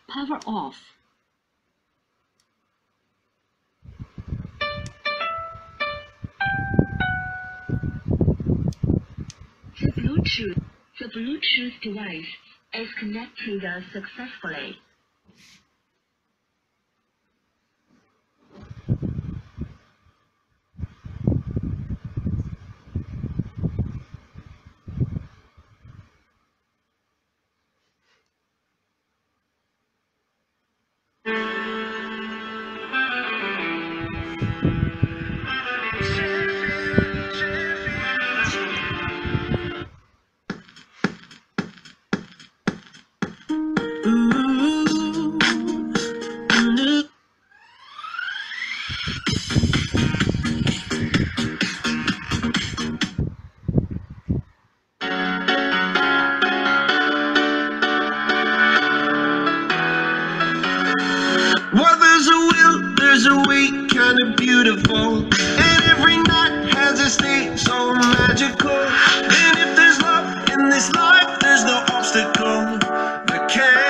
Power off. The Bluetooth device is connected successfully. Well, there's a will, there's a way, kinda beautiful. And every night has a state so magical. And if there's love in this life, there's no obstacle that can